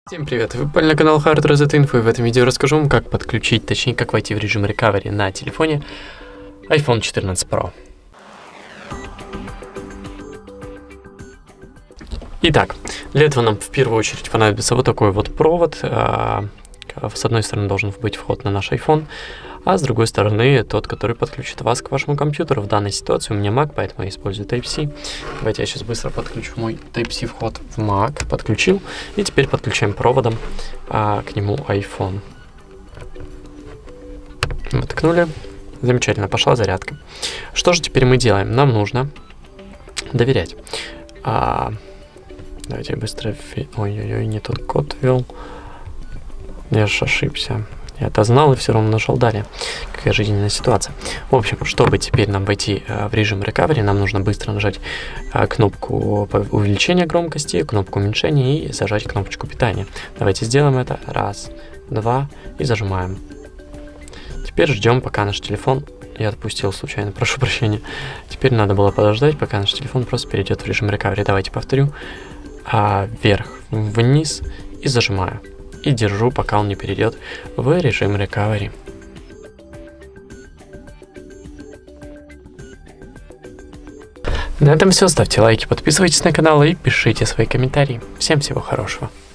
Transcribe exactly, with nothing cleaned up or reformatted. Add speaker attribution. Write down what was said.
Speaker 1: Всем привет, вы попали на канал Hard Reset Info, и в этом видео расскажу вам, как подключить, точнее, как войти в режим recovery на телефоне айфон четырнадцать про. Итак, для этого нам в первую очередь понадобится вот такой вот провод. С одной стороны должен быть вход на наш iPhone, а с другой стороны тот, который подключит вас к вашему компьютеру. В данной ситуации у меня Mac, поэтому я использую Type-C. Давайте я сейчас быстро подключу мой Type-C вход в Mac. Подключил. И теперь подключаем проводом а, к нему iPhone. Воткнули. Замечательно, пошла зарядка. Что же теперь мы делаем? Нам нужно доверять. А, давайте я быстро... Ой-ой-ой, не тот код ввел. Я же ошибся. Я это знал и все равно нажал далее. Какая жизненная ситуация. В общем, чтобы теперь нам войти э, в режим recovery, нам нужно быстро нажать э, кнопку увеличения громкости, кнопку уменьшения и зажать кнопочку питания. Давайте сделаем это. Раз, два и зажимаем. Теперь ждем, пока наш телефон... Я отпустил случайно, прошу прощения. Теперь надо было подождать, пока наш телефон просто перейдет в режим recovery. Давайте повторю. А, вверх, вниз и зажимаю. И держу, пока он не перейдет в режим recovery. На этом все. Ставьте лайки, подписывайтесь на канал и пишите свои комментарии. Всем всего хорошего.